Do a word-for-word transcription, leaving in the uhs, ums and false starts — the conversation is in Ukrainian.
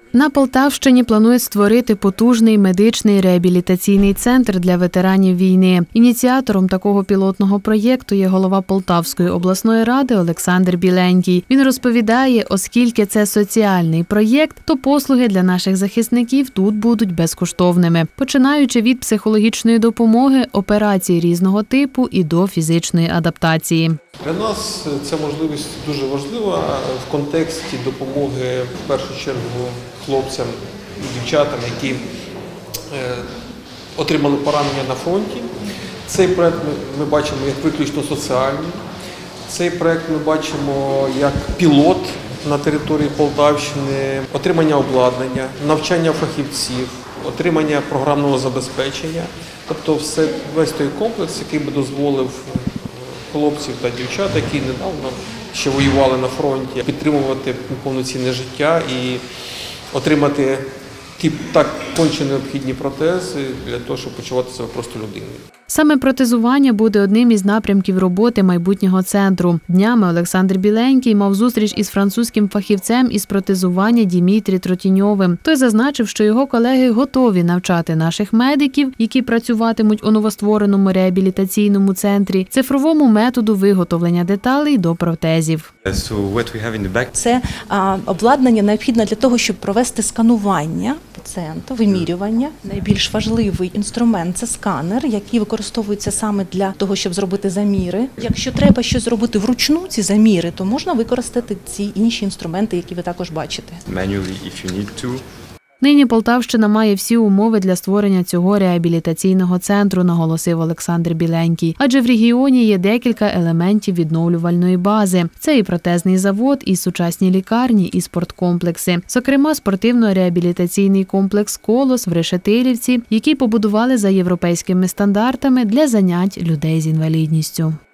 На Полтавщині планують створити потужний медичний реабілітаційний центр для ветеранів війни. Ініціатором такого пілотного проєкту є голова Полтавської обласної ради Олександр Біленький. Він розповідає, оскільки це соціальний проєкт, то послуги для наших захисників тут будуть безкоштовними, починаючи від психологічної допомоги, операцій різного типу і до фізичної адаптації. Для нас ця можливість дуже важлива в контексті допомоги, в першу чергу, хлопцям і дівчатам, які отримали поранення на фронті. Цей проєкт ми бачимо як виключно соціальний. Цей проєкт ми бачимо як пілот на території Полтавщини, отримання обладнання, навчання фахівців, отримання програмного забезпечення. Тобто все, весь той комплекс, який би дозволив хлопців та дівчат, які недавно ще воювали на фронті, підтримувати повноцінне життя і отримати ті так конче необхідні протези для того, щоб почувати себе просто людиною. Саме протезування буде одним із напрямків роботи майбутнього центру. Днями Олександр Біленький мав зустріч із французьким фахівцем із протезування Дімітрі Тротіньовим. Той зазначив, що його колеги готові навчати наших медиків, які працюватимуть у новоствореному реабілітаційному центрі, цифровому методу виготовлення деталей до протезів. Це обладнання необхідне для того, щоб провести сканування пацієнта, вимірювання. Найбільш важливий інструмент – це сканер, який використовується саме для того, щоб зробити заміри. Якщо треба щось зробити вручну, ці заміри, то можна використати ці інші інструменти, які ви також бачите. Нині Полтавщина має всі умови для створення цього реабілітаційного центру, наголосив Олександр Біленький. Адже в регіоні є декілька елементів відновлювальної бази. Це і протезний завод, і сучасні лікарні, і спорткомплекси. Зокрема, спортивно-реабілітаційний комплекс «Колос» в Решетилівці, який побудували за європейськими стандартами для занять людей з інвалідністю.